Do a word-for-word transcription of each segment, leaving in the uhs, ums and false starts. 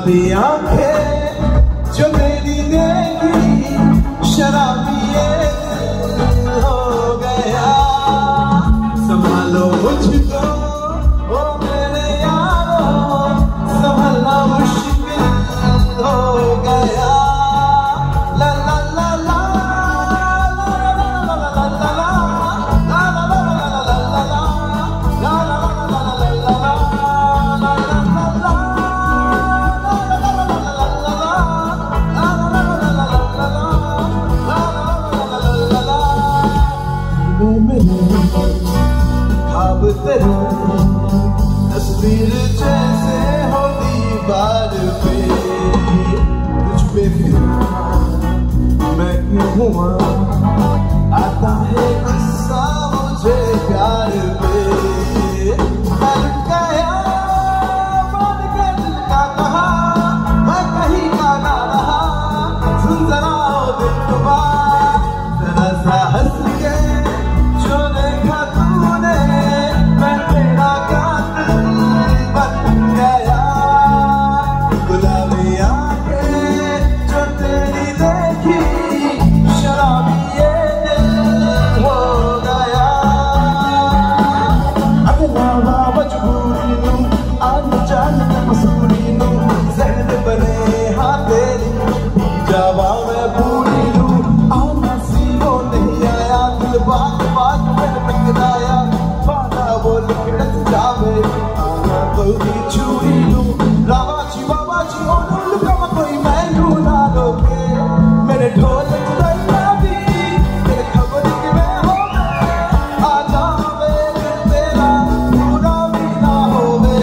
गुलाबी आंखें जो मेरी देखी शराबी ये दिल हो गया। संभालो मुझको ओ मेरे यारो, संभालना मुश्किल हो गया। ला ला ला ला ख्वाब तेरे तस्वीर जैसे हो दीवार पे, तुझ पे फिर मैं क्यों हुआ, आता है गुस्सा मुझे प्यार पे। मैं गया मान के दिल का कहा, मैं कहीं का ना रहा, सुन जरा ओ दिल रुबा, जरा सा हंस के जो देखा तूने, मैं तेरा कातिल बन गया। गुलाबी आंखें जो तेरी देखी शराबी ये दिल हो गया। अगला मजबूरी नू आन जान मसूरी नू, जहन बने हाँ तेरी जावा मैं पूरी नू, आना सीनो नहीं आया, दिल बात बात में टकराया, बाधा बोल खिड़क जावे आना कोई छुरी नू। रावा जी बाबा जी ओ नुल कम कोई मैनू ना रोके, मेरे ढोल चुराइया भी तेरे खबर कि मैं हो आ जावे, तेरा पूरा भी ना होवे।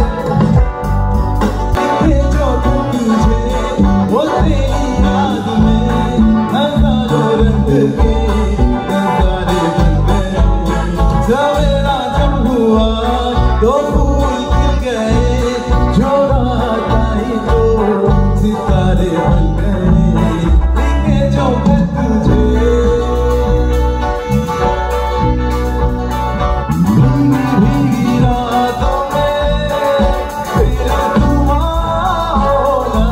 दिखे जो तुझे वो तेरी याद में हजारों रंग के नजारे बन गए। सवेरा जब हुआ तो फूल खिल गए, जो रात आई तो सितारे बन गए। दिखे जो मैं तुझे भीगी भीगी रातों में, फिर तुम आओना,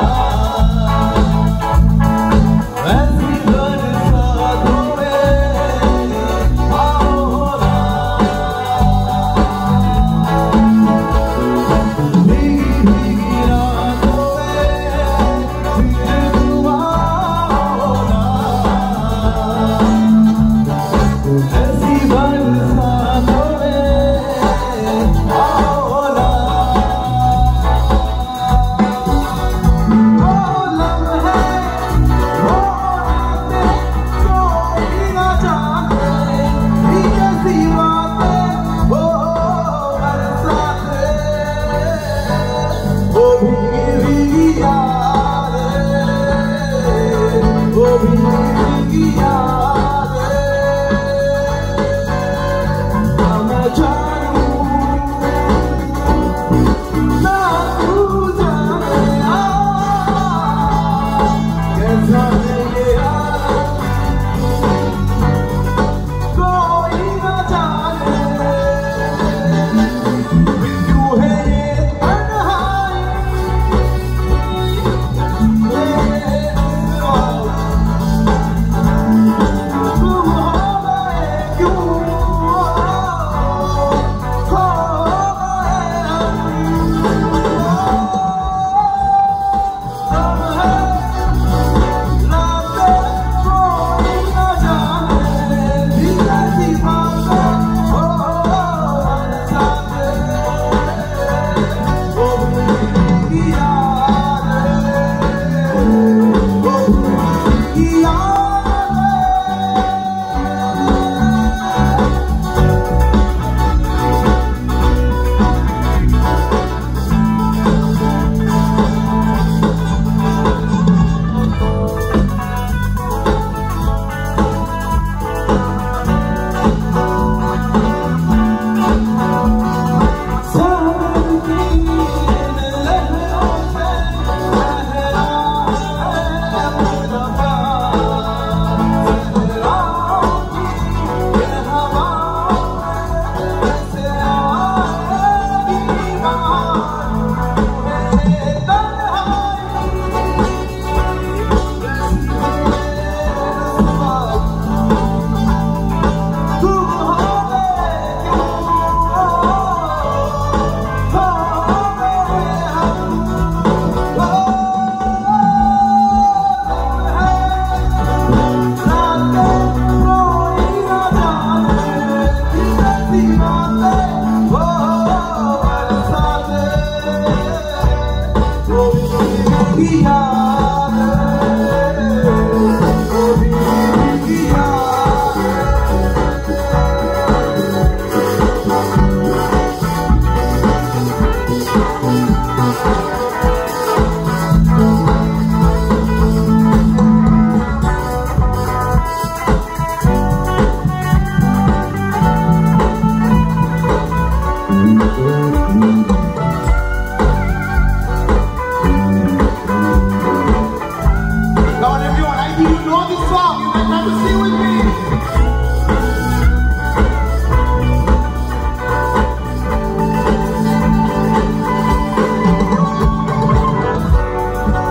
ऐसी बरसातों में आओना। भीगी भीगी रातों में फिर तुम आओना, ऐसी बरसातों में आओना। वो लम्हे वो रातें कोई ना जाने, ये कैसी बातें वो बरसातें, वो भीगी भीगी यादें, वो भीगी भीगी यादें। ना मैं जानूं ना तू जाने, आ कैसा है ये आलम कोई ना जाने, क्यों है ये तन्हाई ये सिवाय।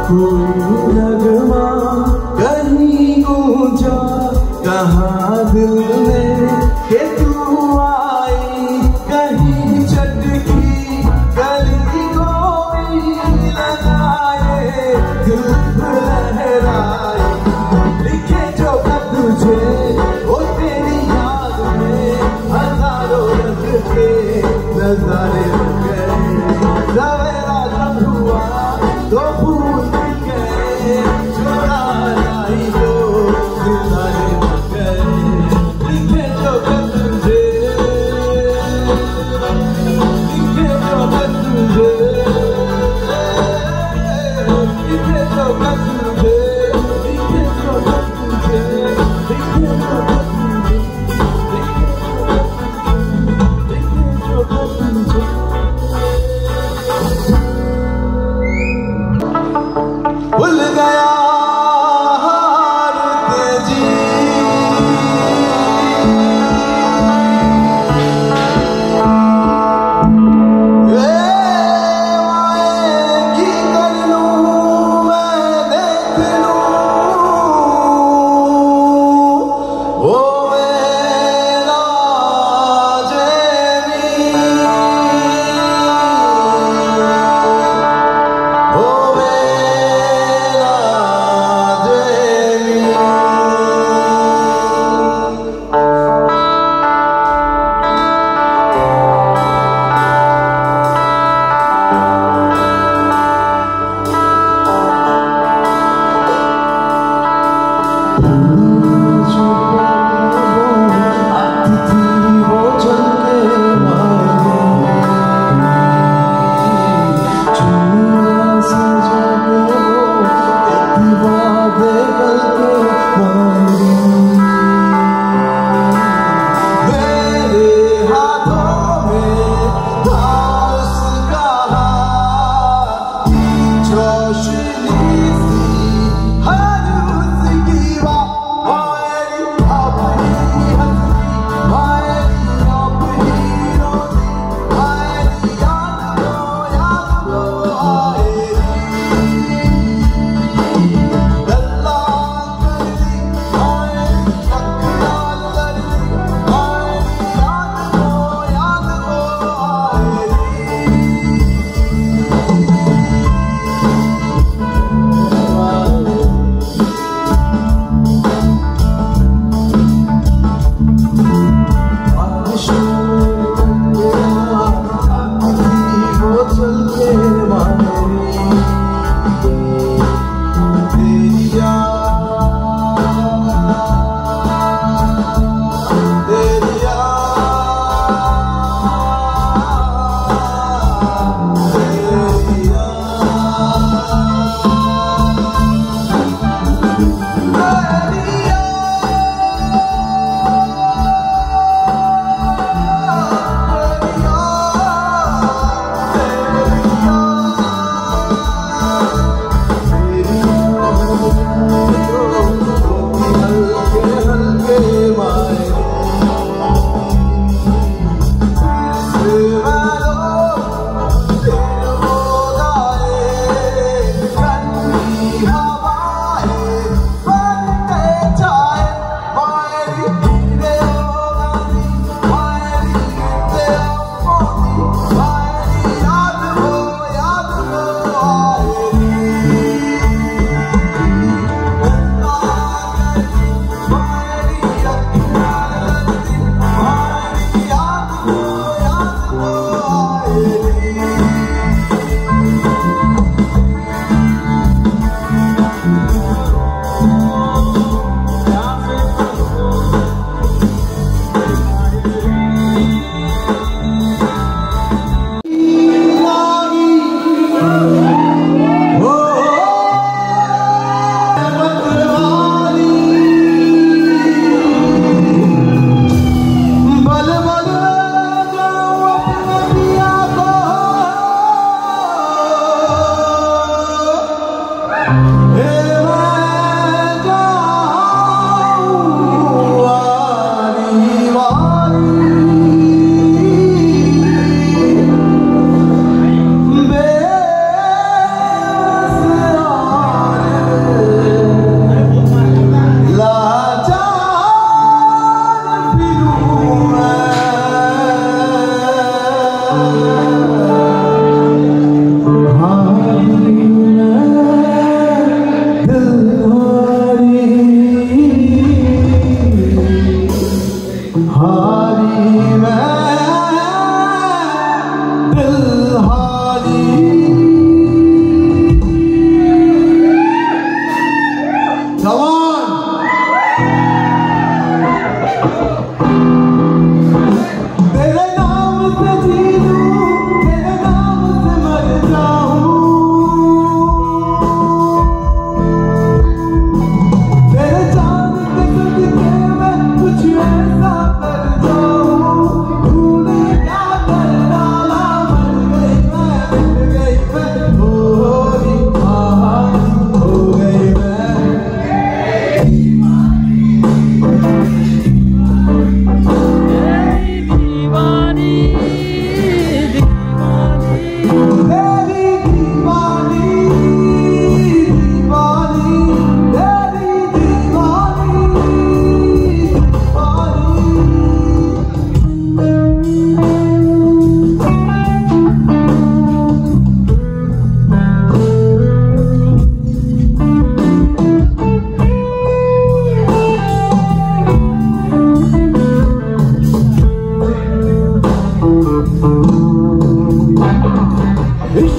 कोई नगमा कहीं गूंजा कहाँ दिल में के तू आई, कहीं चटकी गली कोई लगाए दिल लहराए। लिखे जो खत तुझे वो तेरी याद में हजारों रंग के नजारे लग गए। सवेरा जब हुआ तो फूल गए, चुरा लाई तो सितारे लग गए। लिखे जो खत तुझे, लिखे जो खत तुझे, लिखे जो खत तुझे, लिखे जो खत तुझे, लिखे जो खत तुझे, लिखे जो खत तुझे।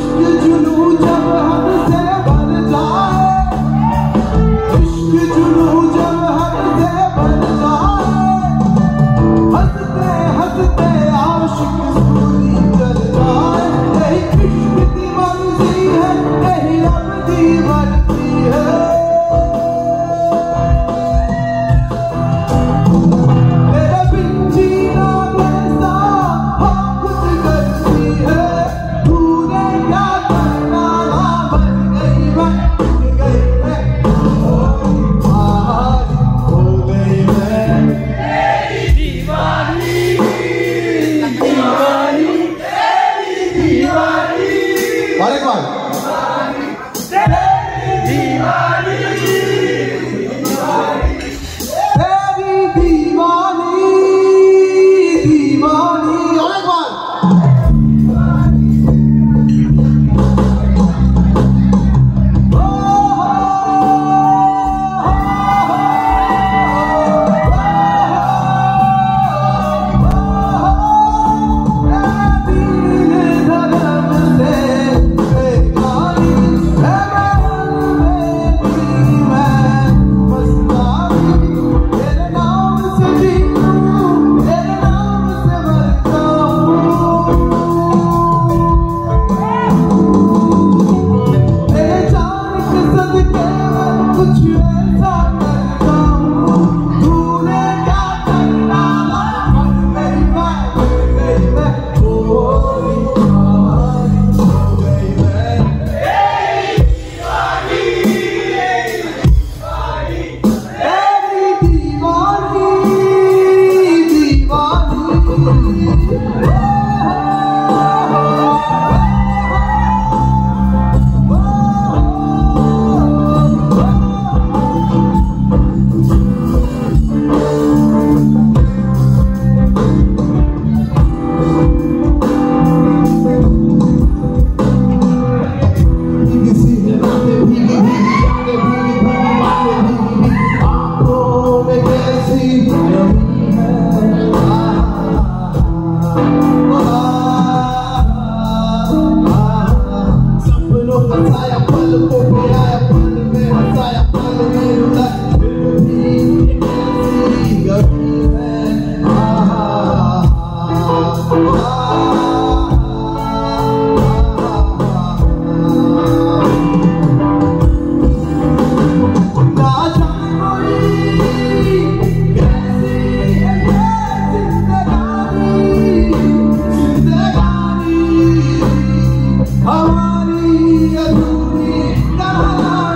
हमारी अधूरी कहानी